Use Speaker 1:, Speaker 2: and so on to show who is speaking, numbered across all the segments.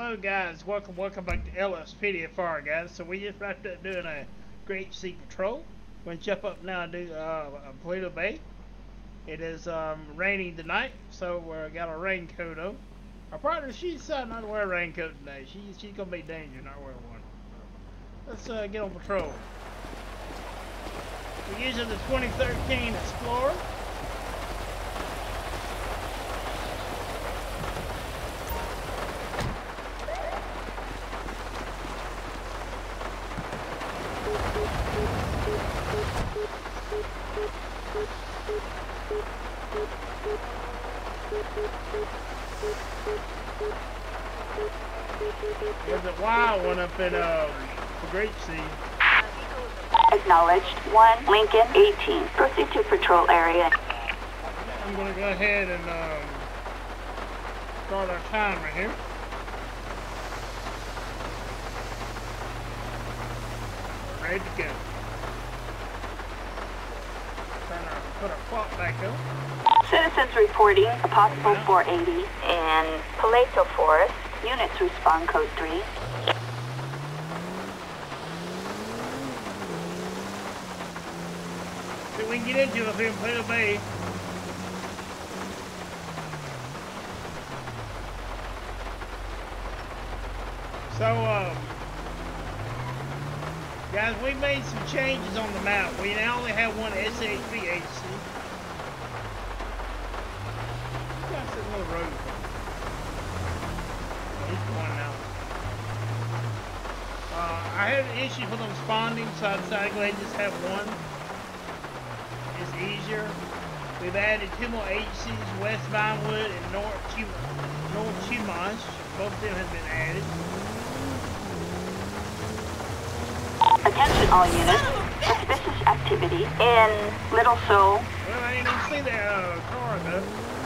Speaker 1: Hello guys, welcome back to LSPDFR guys. So we just wrapped up doing a Great Sea Patrol. We're gonna jump up now and do Paleto Bay. It is raining tonight, so we got our raincoat on. Our partner, she decided not to wear a raincoat today. She's gonna be dangerous not wearing one. Let's get on patrol. We're using the 2013 Explorer. There's a wild one up in the Great Sea.
Speaker 2: Acknowledged. 1 Lincoln 18. Proceed to patrol area.
Speaker 1: I'm going to go ahead and start our timer here. We're ready to go. Trying to put our clock back up.
Speaker 2: Citizens reporting a possible 480 in Paleto Forest. Units respond code 3.
Speaker 1: See if we can get into it up here in Paleto Bay. So, guys, we made some changes on the map. We now only have one SHVHC. Got some little road. He's going now. I had an issue with them spawning, so I decided to go ahead and just have one. It's easier. We've added 2 more HCs, West Vinewood and North Chumash. Both of them have been added.
Speaker 2: Attention all units. Suspicious activity in Little Seoul.
Speaker 1: Well, I didn't even see that car though.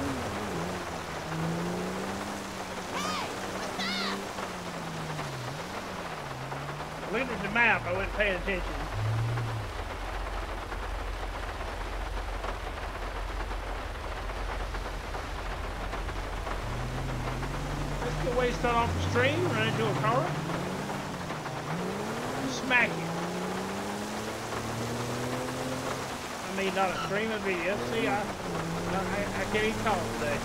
Speaker 1: Looking at the map, I wasn't paying attention. Let's go way start off the stream, run into a car. Smack it. I mean, not a stream of video. See, I can't even talk today.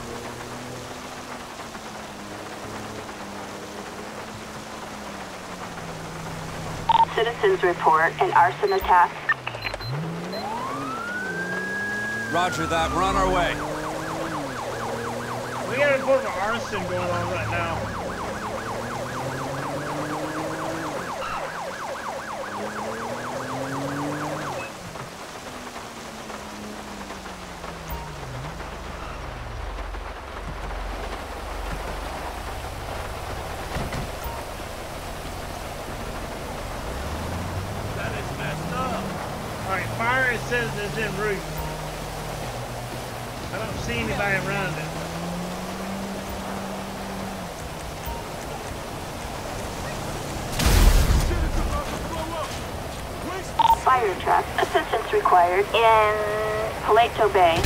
Speaker 2: Citizens report an arson attack.
Speaker 3: Roger that. We're on our way.
Speaker 1: We got a report of arson going on right now. It says it's en route. I don't see anybody around it.
Speaker 2: Fire truck. Assistance required in Paleto Bay.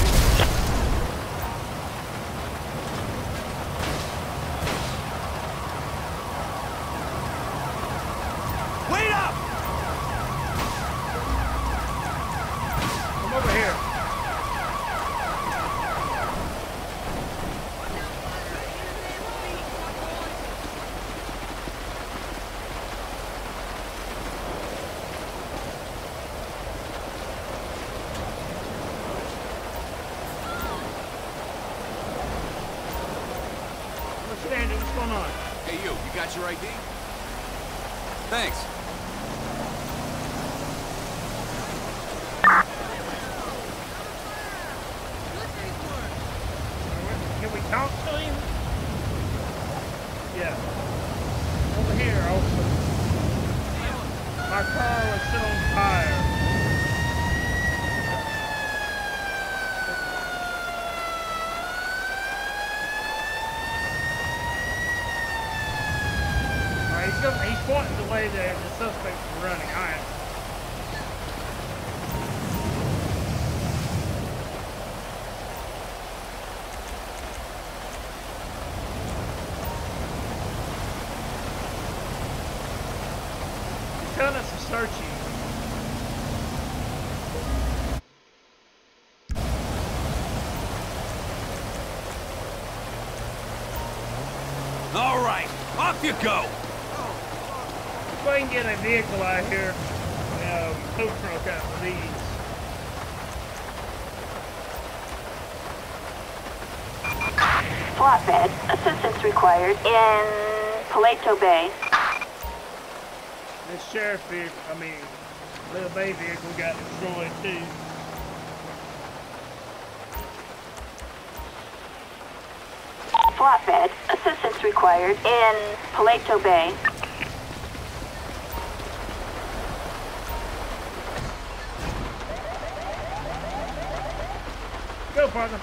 Speaker 1: What's going on?
Speaker 3: Hey, you got your ID? Thanks.
Speaker 1: Can we talk to him? Yeah. Over here, also. My car was set on fire. He's pointing the way that the suspects are running. All right. searching.
Speaker 3: All right, off you go.
Speaker 1: If I can get a vehicle out here, tow truck out with these.
Speaker 2: Flatbed. Assistance required in Paleto Bay.
Speaker 1: This sheriff vehicle, Little Bay vehicle got destroyed too.
Speaker 2: Flatbed. Assistance required in Paleto Bay.
Speaker 1: Go, partner.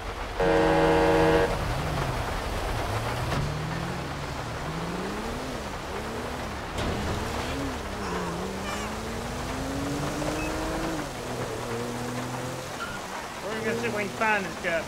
Speaker 1: We're gonna see if we can find this guy.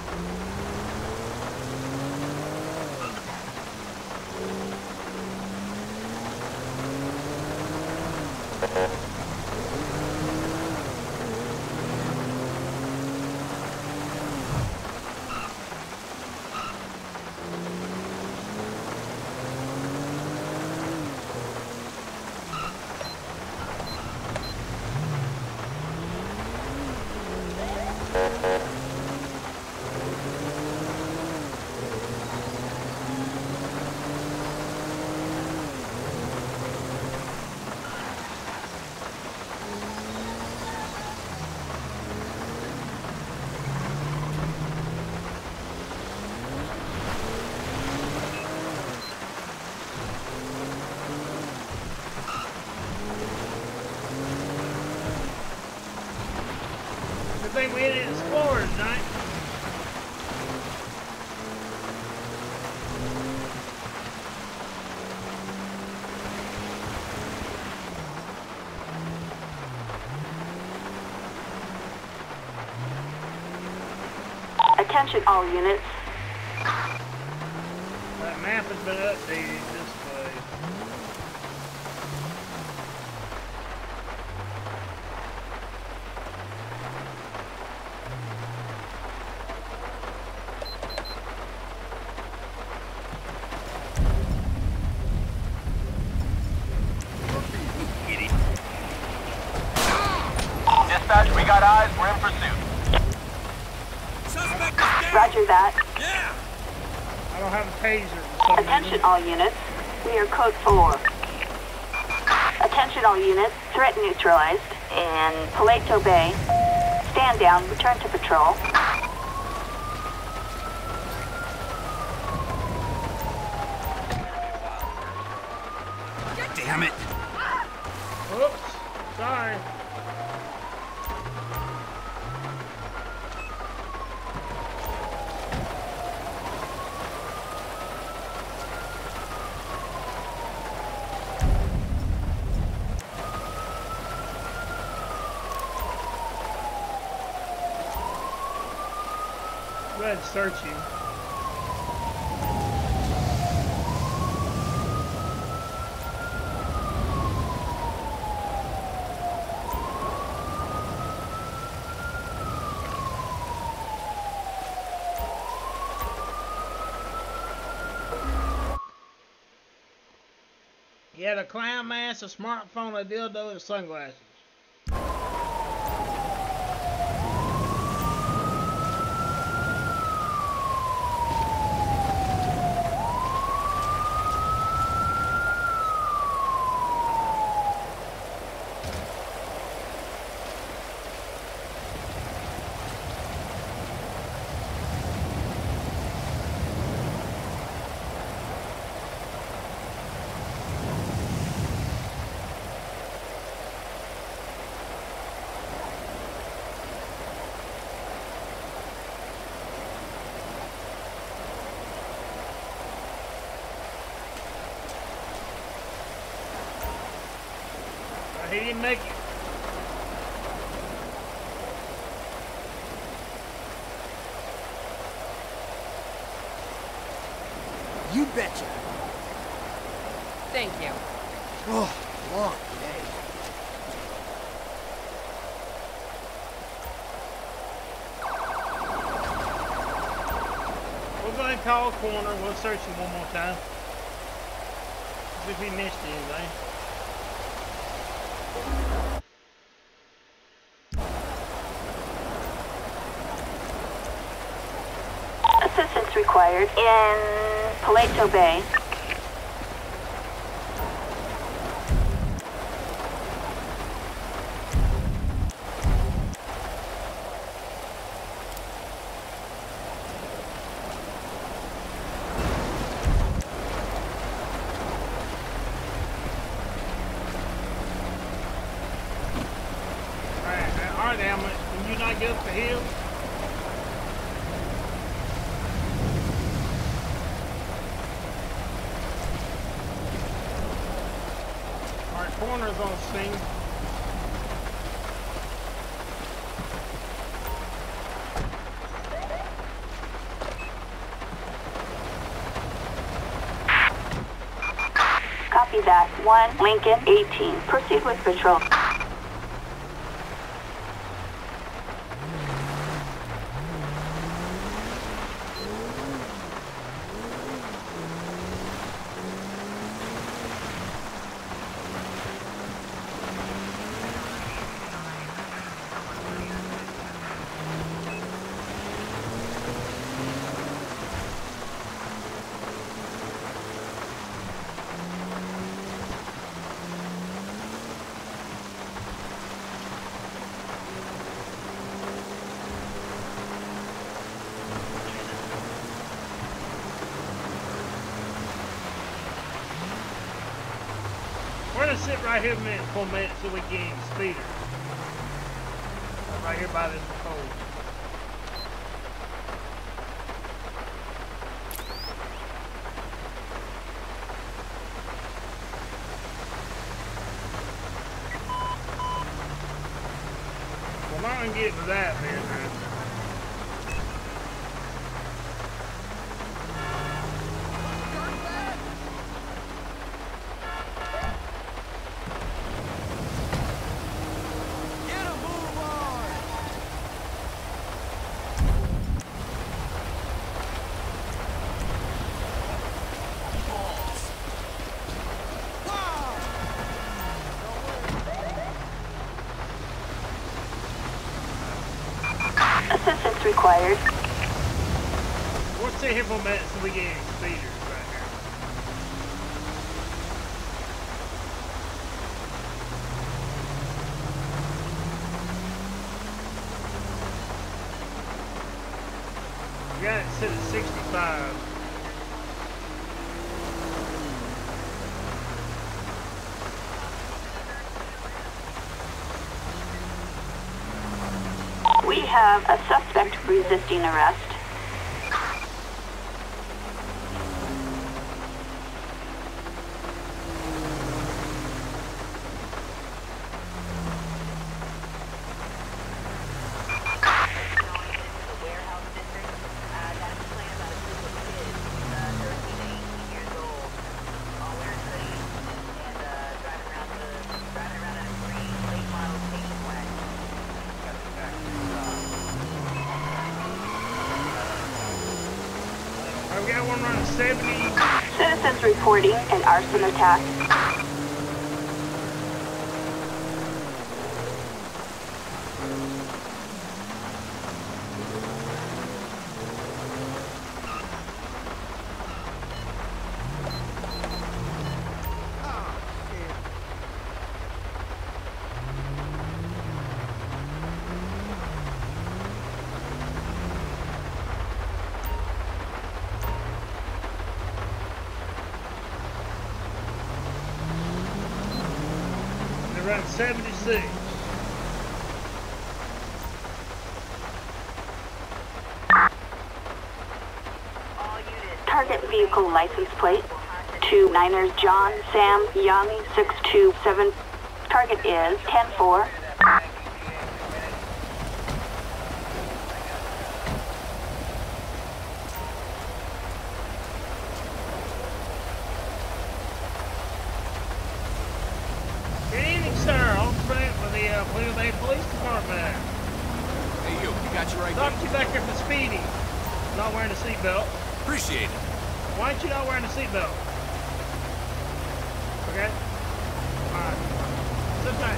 Speaker 1: I think we hit it Explorers tonight.
Speaker 2: Attention all units.
Speaker 1: That map has been updated this way.
Speaker 4: Dispatch, we got eyes. We're in pursuit.
Speaker 3: Suspect is down.
Speaker 2: Roger that.
Speaker 3: Yeah.
Speaker 1: I don't have a taser for some
Speaker 2: Attention
Speaker 1: reason.
Speaker 2: all units. We are code 4. Attention all units. Threat neutralized in Paleto Bay. Stand down. Return to patrol.
Speaker 3: Damn it.
Speaker 1: Oops. Sorry. Go ahead and search you. He had a clown mask, a smartphone, a dildo, and sunglasses. He didn't make it.
Speaker 5: You betcha.
Speaker 6: Thank you.
Speaker 5: Oh, long day.
Speaker 1: We'll go ahead and call a corner. We'll search him one more time. See if we missed anything.
Speaker 2: Assistance required in Paleto Bay.
Speaker 1: Alright, Alma, can you not get up the hill? Alright, corner's on scene.
Speaker 2: Copy that. 1 Lincoln 18. Proceed with patrol.
Speaker 1: We're gonna sit right here for a minute so we gain speeder. Right here by this pole. Well, I'm not gonna get to that, man.
Speaker 2: Assistance required.
Speaker 1: We'll sit here for a minute so we get any speeders right here. We got it set at 65.
Speaker 2: We have a suspect resisting arrest.
Speaker 1: We got one running 70.
Speaker 2: Citizens reporting an arson attack.
Speaker 1: They're running 76.
Speaker 2: Target vehicle license plate. 2 Niners John Sam Young 627. Target is 10-4.
Speaker 1: Good evening, sir. I'm Brent with the Paleto Bay Police Department.
Speaker 3: Hey, you got your ID?
Speaker 1: Talk to you back here for speeding. Not wearing a seatbelt.
Speaker 3: Appreciate it.
Speaker 1: Why aren't you not wearing a seatbelt? Okay? Alright. Sit tight.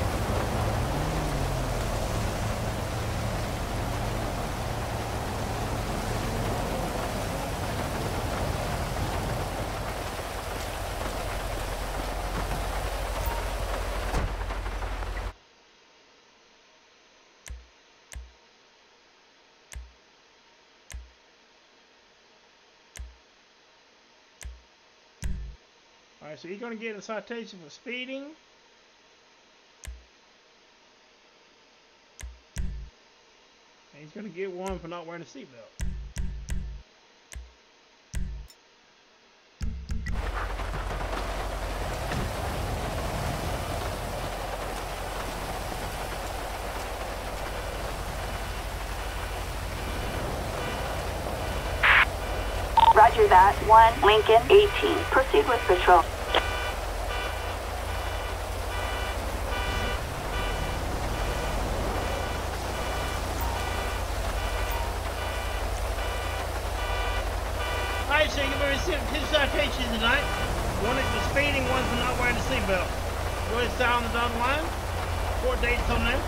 Speaker 1: Alright, so you're going to get a citation for speeding. And he's going to get one for not wearing a seatbelt.
Speaker 2: Roger that. 1 Lincoln 18. Proceed with patrol.
Speaker 1: Alright, so you're going to receive 2 citations tonight. One is for speeding, one for not wearing a seatbelt. Go ahead and sign on the dotted line. Court date's on there.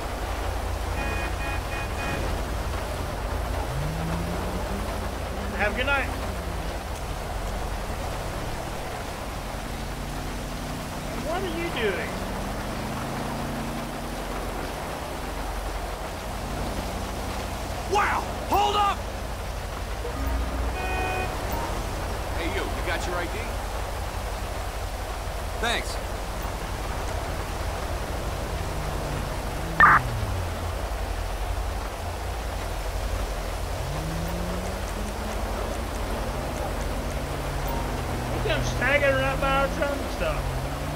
Speaker 1: Have a good night. What are you doing?
Speaker 3: Wow! Hold up! Hey, you got your ID? Thanks.
Speaker 1: Look at him staggering right by our truck and stuff.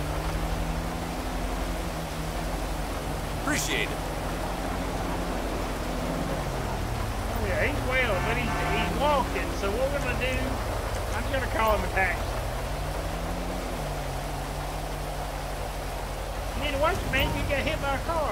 Speaker 3: Appreciate it.
Speaker 1: Yeah, he's well, but he's walking, so what we're gonna do, I'm gonna call him a taxi. You need to watch it, man, you get hit by a car.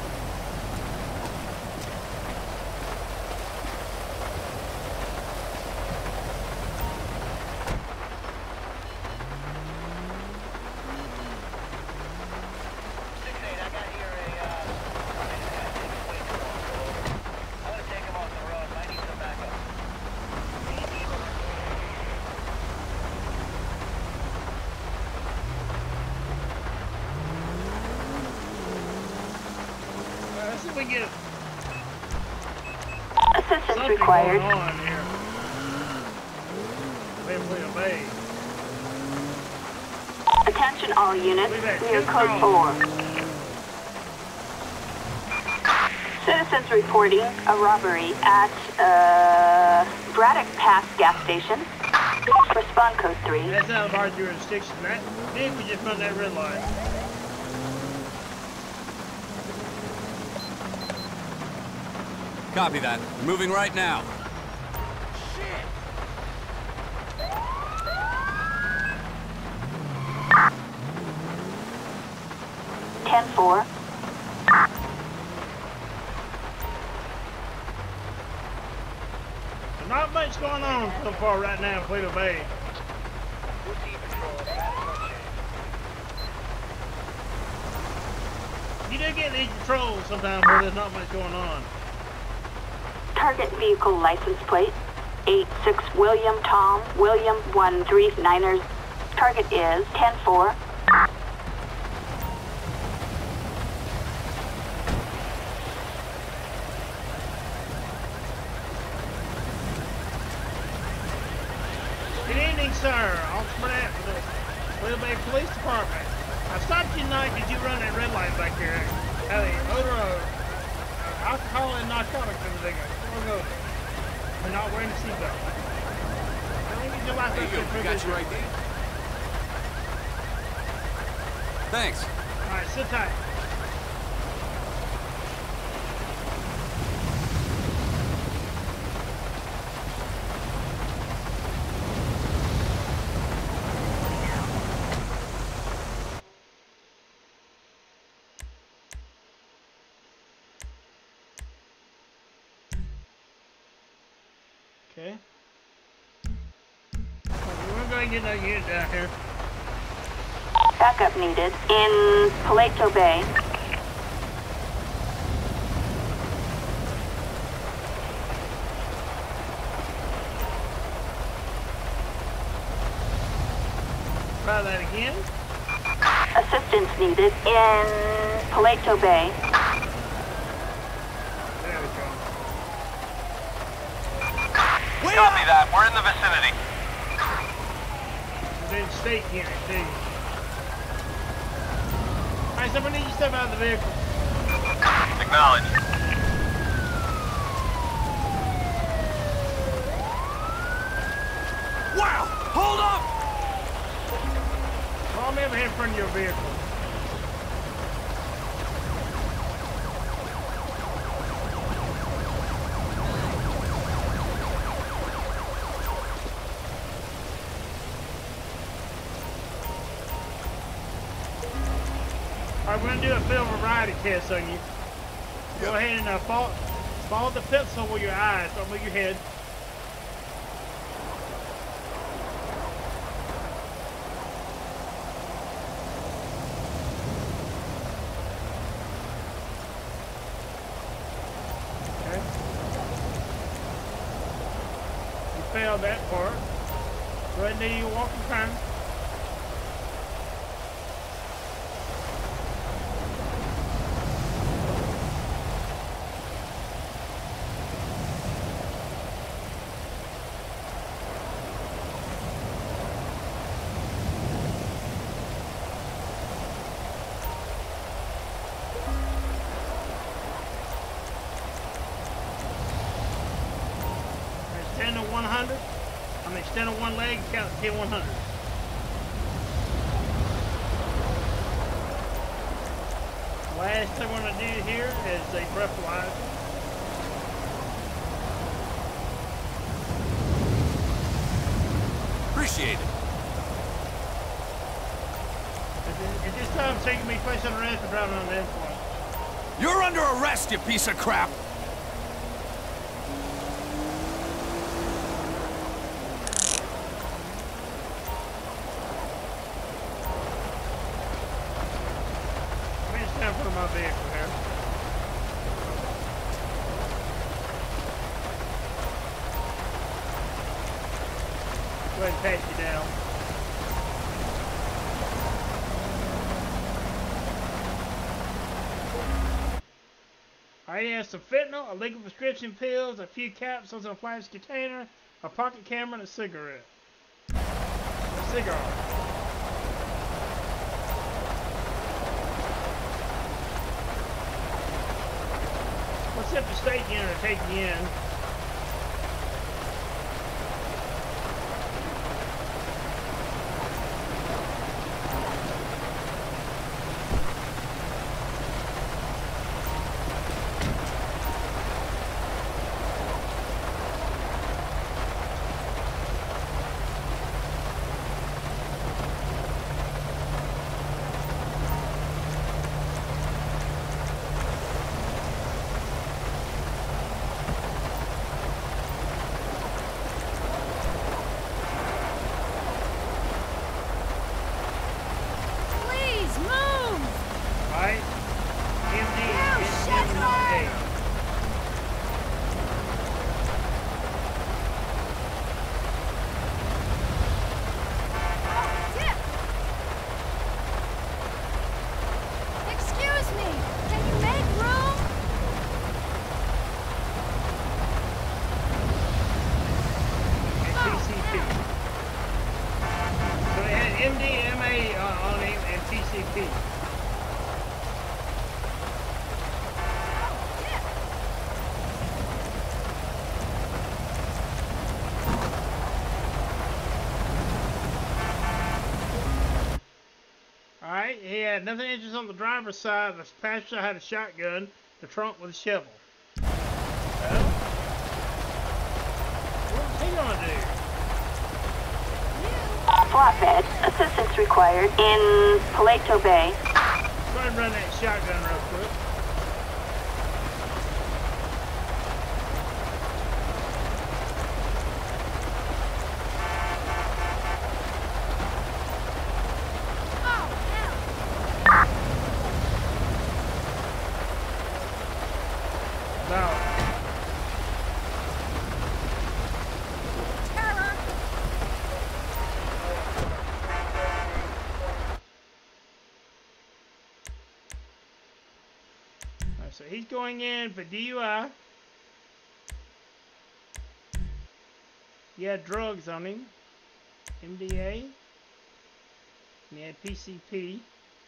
Speaker 1: Let's see if we can get
Speaker 2: Assistance
Speaker 1: something
Speaker 2: required.
Speaker 1: going on here. Playing Bay.
Speaker 2: Attention all units.
Speaker 1: Leave that
Speaker 2: We are
Speaker 1: two
Speaker 2: code
Speaker 1: calls.
Speaker 2: 4. Citizens reporting a robbery at Braddock Pass gas station. Respond code 3.
Speaker 1: That's out of our jurisdiction. That did we just run that red light.
Speaker 3: Copy that. Moving right now.
Speaker 2: 10-4.
Speaker 1: Not much going on so far right now in Paleto Bay. You do get these patrols sometimes where there's not much going on.
Speaker 2: Target vehicle license plate 86 William Tom William 139ers. Target is 10-4.
Speaker 1: Good evening, sir. Officer Burnett for the Paleto Bay Police Department. I stopped you tonight because you run that red light back here. Had the odor of alcohol and narcotics and everything. We're not wearing a seatbelt. Let me get your life
Speaker 3: Hey,
Speaker 1: up
Speaker 3: you
Speaker 1: there.
Speaker 3: got your ID? Thanks.
Speaker 1: All right, sit tight. Okay. ahead and get another unit down here.
Speaker 2: Backup needed in Paleto Bay.
Speaker 1: Try that again.
Speaker 2: Assistance needed in Paleto Bay.
Speaker 1: There we go.
Speaker 4: Copy that. We're in the vicinity.
Speaker 1: Within state unit, too. Alright, somebody need you to step out of the vehicle.
Speaker 4: Acknowledged.
Speaker 3: Wow! Hold up!
Speaker 1: Call me over here in front of your vehicle. Alright, we're going to do a field variety test on you. Go ahead and follow the pencil with your eyes, don't move your head. Okay. You failed that part. Go ahead and do your walking time. Stand to 100. I mean, stand on one leg, count to 100. Last thing I want to do here is a breathalyzer.
Speaker 3: Appreciate it.
Speaker 1: At this time, so you can be placed under arrest for driving on the influence.
Speaker 3: You're under arrest, you piece of crap!
Speaker 1: Let me stand in front of my vehicle here. Go ahead and pat you down. Alright, he has some fentanyl, illegal prescription pills, a few capsules in a plastic container, a pocket camera, and a cigarette. A cigar. What's up the state unit to take you in?
Speaker 5: Please move!
Speaker 1: Right? MD
Speaker 5: No,
Speaker 1: is
Speaker 5: shut
Speaker 1: MD.
Speaker 5: up! Tip! Excuse me, can you make room?
Speaker 1: And TCP. So they had MDMA on him and TCP.
Speaker 5: Tip!
Speaker 1: Alright, he had nothing inches on the driver's side. The passenger had a shotgun, the trunk with a shovel. What's he gonna do?
Speaker 2: Flatbed. Assistance required in Paleto Bay.
Speaker 1: Go ahead and run that shotgun real quick. he's going in for DUI. He had drugs on him. MDA. And he had PCP.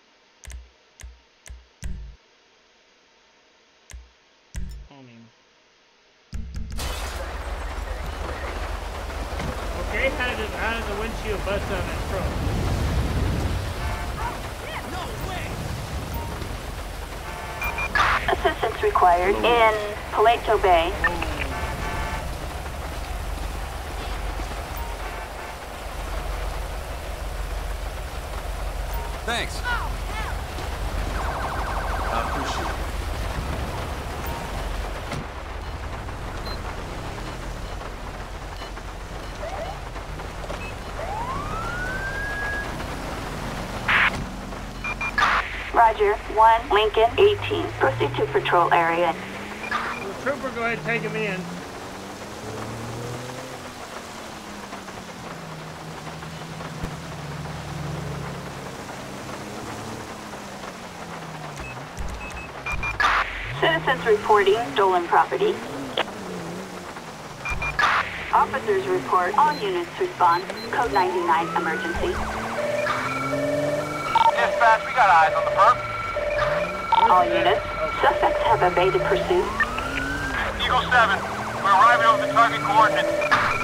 Speaker 1: On him. Okay, how did the windshield bust on that truck?
Speaker 2: Assistance required in Paleto Bay.
Speaker 3: Thanks.
Speaker 6: I appreciate it.
Speaker 2: Roger, 1 Lincoln 18. Proceed to patrol area.
Speaker 1: The trooper, go ahead and take him in.
Speaker 2: Citizens reporting stolen property. Officers report. All units respond. Code 99 emergency.
Speaker 4: Dispatch, we got eyes on the perp.
Speaker 2: All units. Suspects have evaded pursuit.
Speaker 4: Eagle 7, we're arriving over the target coordinates.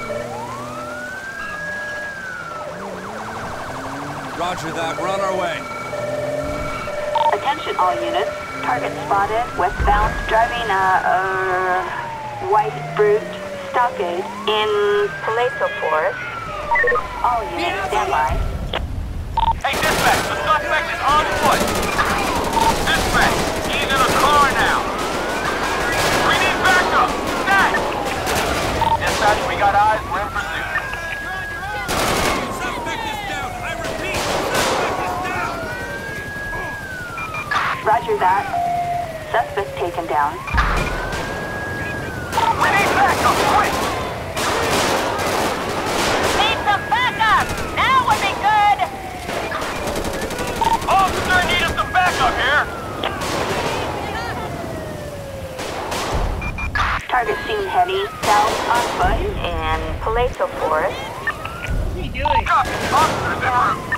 Speaker 3: Roger that. We're on our way.
Speaker 2: Attention all units. Target spotted. Westbound. Driving a white brute stockade in Paleto Forest. All units stand by.
Speaker 4: Hey, dispatch, the suspect is on foot. Dispatch, he's in a car now. We need backup. Snatch! Dispatch, we got eyes. We're in pursuit.
Speaker 3: Suspect is down. I repeat, suspect is down.
Speaker 2: Roger that. Suspect taken down.
Speaker 4: We need backup, quick!
Speaker 5: Need some backup! Now would be good!
Speaker 4: Officer, need us some backup here.
Speaker 2: Target seen heading south on foot in Paleto Forest.
Speaker 1: What's he doing?
Speaker 4: Copy, officers en route.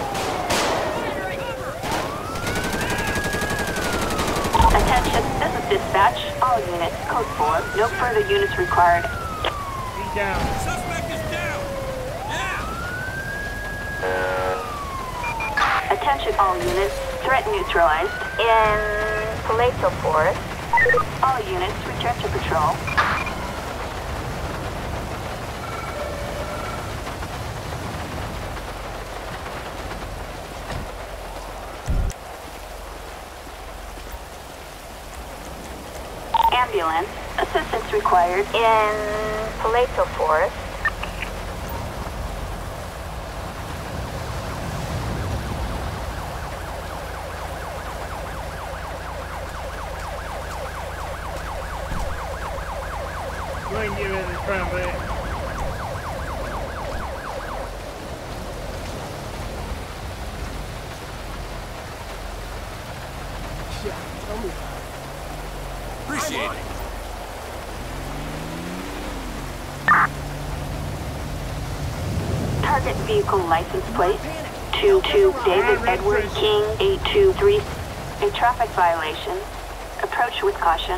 Speaker 2: Attention, this is dispatch. All units, code 4. No further units required.
Speaker 1: He's down.
Speaker 3: Suspect is down. Now.
Speaker 2: Attention all units, threat neutralized in Paleto Forest. All units return to patrol. Ambulance, assistance required in Paleto Forest.
Speaker 1: Go ahead and get rid of this front leg.
Speaker 3: Appreciate it.
Speaker 2: Target vehicle license plate 22 David Edward King 823. A traffic violation. Approach with caution.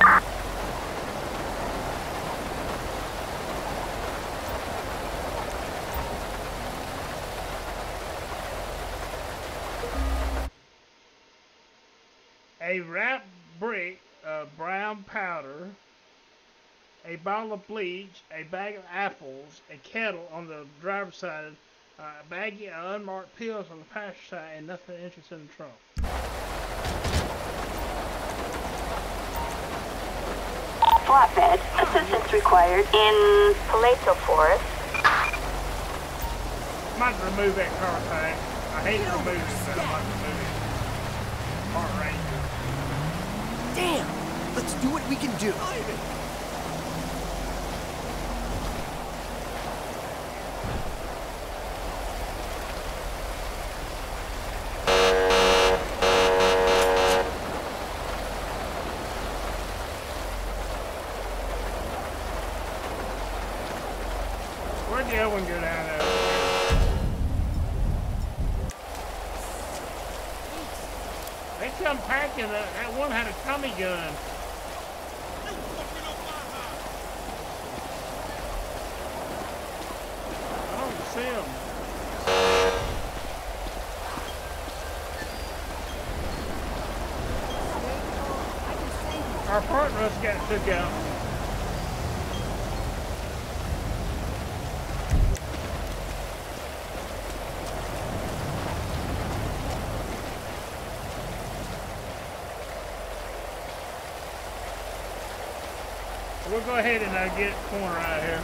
Speaker 1: A wrapped brick of brown powder, a bottle of bleach, a bag of apples, a kettle on the driver's side, a baggie of unmarked pills on the passenger side, and nothing interesting in the trunk.
Speaker 2: Flatbed. Assistance required in Paleto Forest.
Speaker 1: Might remove that car tag. I hate to remove it, but I might remove it. Car Ranger.
Speaker 7: Damn! Let's do what we can do.
Speaker 1: I wouldn't go down there. They come packing. That one had a Tommy gun. I don't see him. Our partner just got took out. We'll go ahead and get corner out here.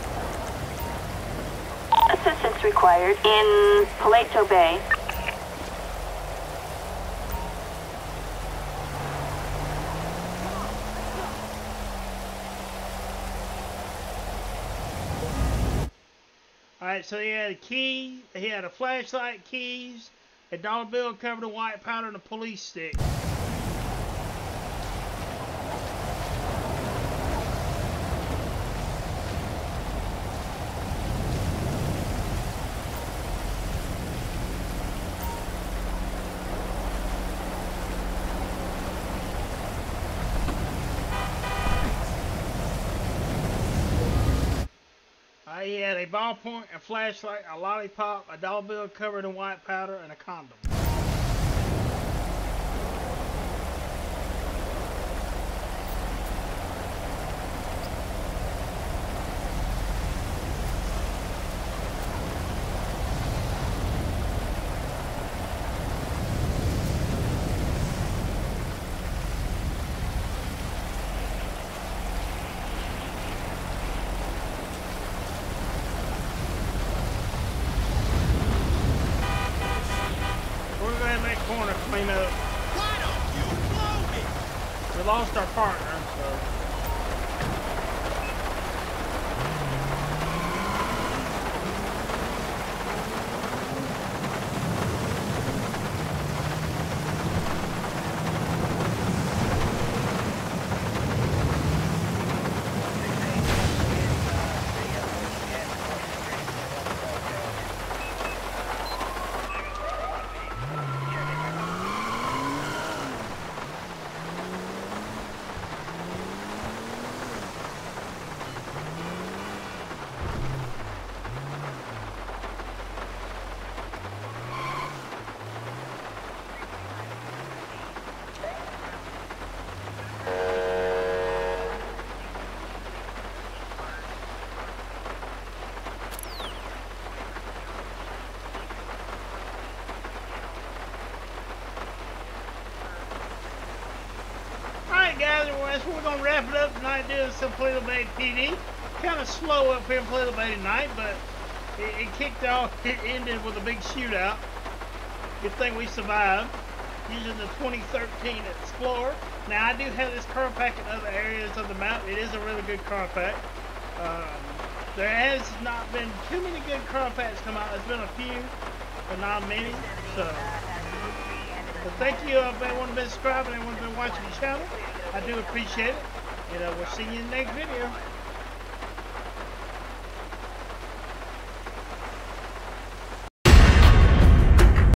Speaker 2: Assistance required in Paleto Bay.
Speaker 1: Alright, so he had a key, he had a flashlight, keys, a dollar bill covered in white powder, and a police stick. He had a ballpoint, a flashlight, a lollipop, a dollar bill covered in white powder, and a condom. Corner clean up.
Speaker 7: Why don't you blow me?
Speaker 1: We lost our partner, so. Guys, we're going to wrap it up tonight doing some Paleto Bay PD. Kind of slow up here in Paleto Bay tonight, but it kicked off, it ended with a big shootout. Good thing we survived using the 2013 Explorer. Now, I do have this car pack in other areas of the map. It is a really good car pack. There has not been too many good car packs come out. There's been a few, but not many. So, but thank you everyone who's been subscribing and everyone who's been watching the channel. I do appreciate it. And we'll see you in the next video.